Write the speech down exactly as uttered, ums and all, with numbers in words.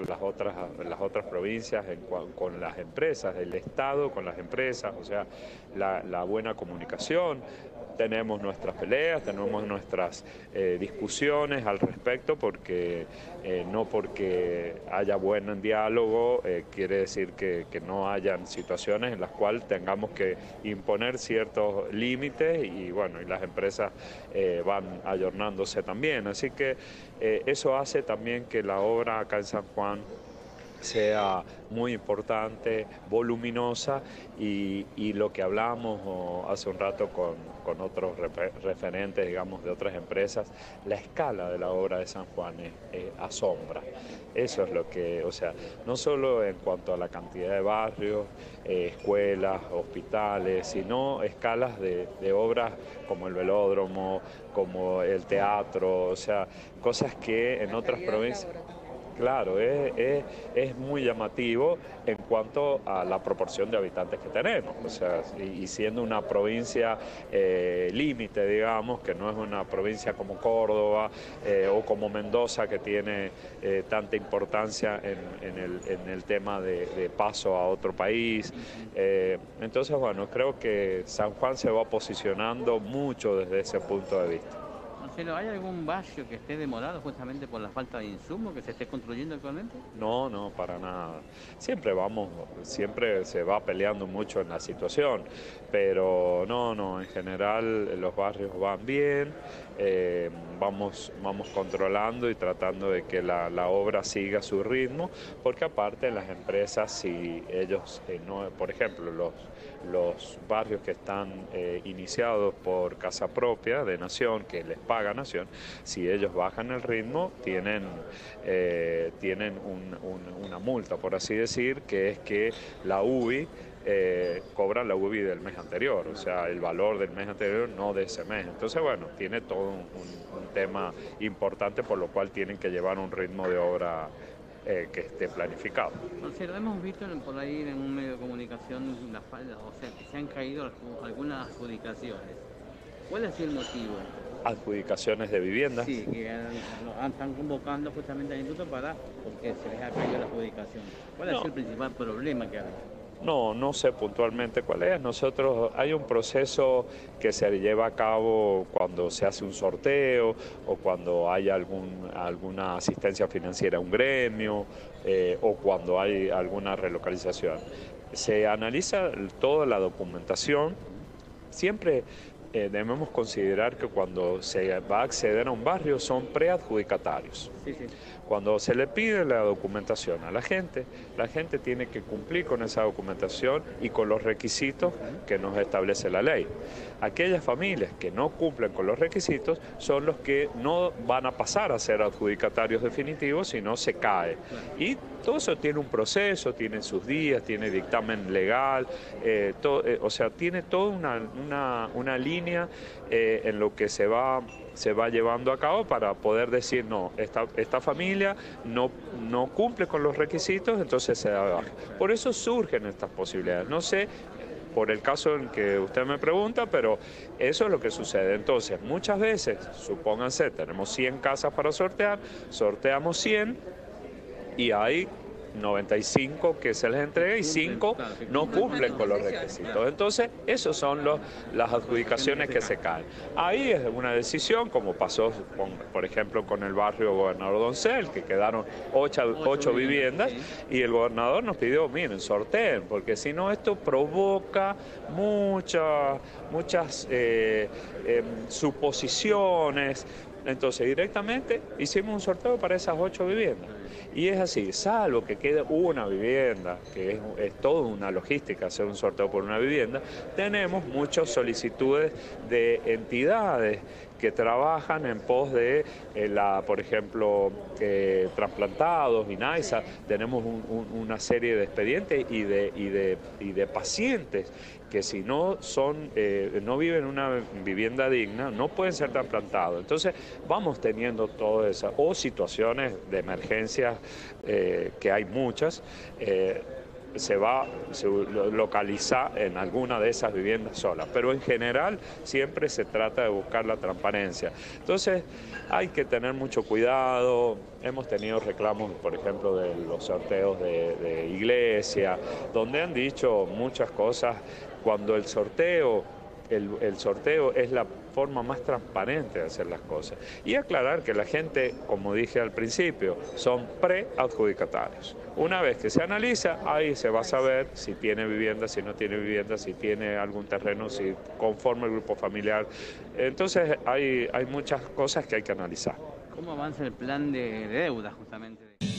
las otras, las otras provincias en, con las empresas, el Estado con las empresas, o sea, la, la buena comunicación. Tenemos nuestras peleas, tenemos nuestras eh, discusiones al respecto, porque eh, no porque haya buen diálogo eh, quiere decir que, que no hayan situaciones en las cuales tengamos que imponer ciertos límites y bueno, y las empresas eh, van ayornándose también. Así que eh, eso hace también que la obra acá en San Juan sea muy importante, voluminosa y, y lo que hablamos oh, hace un rato con, con otros refer referentes, digamos, de otras empresas, la escala de la obra de San Juan es, eh, asombra. Eso es lo que, o sea, no solo en cuanto a la cantidad de barrios, eh, escuelas, hospitales, sino escalas de, de obras como el velódromo, como el teatro, o sea, cosas que en otras provincias... Claro, es, es, es muy llamativo en cuanto a la proporción de habitantes que tenemos, o sea, y, y siendo una provincia eh, límite, digamos, que no es una provincia como Córdoba eh, o como Mendoza, que tiene eh, tanta importancia en, en, el, en el tema de, de paso a otro país. Eh, entonces, bueno, creo que San Juan se va posicionando mucho desde ese punto de vista. Marcelo, ¿hay algún barrio que esté demorado justamente por la falta de insumos que se esté construyendo actualmente? No, no, para nada. Siempre vamos, siempre se va peleando mucho en la situación, pero no, no, en general los barrios van bien, eh, vamos, vamos controlando y tratando de que la, la obra siga su ritmo, porque aparte las empresas, si ellos, eh, no, por ejemplo, los, los barrios que están eh, iniciados por Casa Propia de Nación, que les paga Nación, si ellos bajan el ritmo, tienen, eh, tienen un, un, una multa, por así decir, que es que la U B I eh, cobra la U B I del mes anterior, o sea, el valor del mes anterior, no de ese mes. Entonces, bueno, tiene todo un, un, un tema importante, por lo cual tienen que llevar un ritmo de obra Eh, que esté planificado. Marcelo, hemos visto por ahí en un medio de comunicación la falda, o sea, que se han caído algunas adjudicaciones. ¿Cuál ha sido el motivo? Adjudicaciones de viviendas. Sí, que han, están convocando justamente al instituto para, porque se les ha caído la adjudicación. ¿Cuál no. ha sido el principal problema que ha habido? No, no sé puntualmente cuál es. Nosotros, hay un proceso que se lleva a cabo cuando se hace un sorteo o cuando hay algún, alguna asistencia financiera a un gremio eh, o cuando hay alguna relocalización. Se analiza toda la documentación. Siempre eh, debemos considerar que cuando se va a acceder a un barrio son preadjudicatarios. Sí, sí. Cuando se le pide la documentación a la gente, la gente tiene que cumplir con esa documentación y con los requisitos que nos establece la ley. Aquellas familias que no cumplen con los requisitos son los que no van a pasar a ser adjudicatarios definitivos, sino se cae. Y todo eso tiene un proceso, tiene sus días, tiene dictamen legal, eh, todo, eh, o sea, tiene toda una, una, una línea eh, en lo que se va... se va llevando a cabo para poder decir, no, esta, esta familia no, no cumple con los requisitos, entonces se da de baja. Por eso surgen estas posibilidades. No sé, por el caso en que usted me pregunta, pero eso es lo que sucede. Entonces, muchas veces, supónganse, tenemos cien casas para sortear, sorteamos cien y hay noventa y cinco que se les entrega y cinco no cumplen con los requisitos. Entonces, esos son los, las adjudicaciones que se caen. Ahí es una decisión, como pasó, con, por ejemplo, con el barrio Gobernador Doncel, que quedaron ocho, ocho viviendas, y el gobernador nos pidió, miren, sorteen, porque si no esto provoca mucha, muchas eh, eh, suposiciones. Entonces, directamente hicimos un sorteo para esas ocho viviendas. Y es así, salvo que quede una vivienda, que es, es toda una logística hacer un sorteo por una vivienda, tenemos muchas solicitudes de entidades que trabajan en pos de, eh, la, por ejemplo, eh, trasplantados, INAISA, tenemos un, un, una serie de expedientes y de, y de, y de pacientes que si no son, eh, no viven en una vivienda digna, no pueden ser trasplantados. Entonces vamos teniendo todas esas, o situaciones de emergencia, eh, que hay muchas, eh, se va a localizar en alguna de esas viviendas solas, pero en general siempre se trata de buscar la transparencia. Entonces hay que tener mucho cuidado. Hemos tenido reclamos, por ejemplo, de los sorteos de, de iglesia, donde han dicho muchas cosas cuando el sorteo El, el sorteo es la forma más transparente de hacer las cosas. Y aclarar que la gente, como dije al principio, son preadjudicatarios. Una vez que se analiza, ahí se va a saber si tiene vivienda, si no tiene vivienda, si tiene algún terreno, si conforma el grupo familiar. Entonces hay, hay muchas cosas que hay que analizar. ¿Cómo avanza el plan de deuda justamente?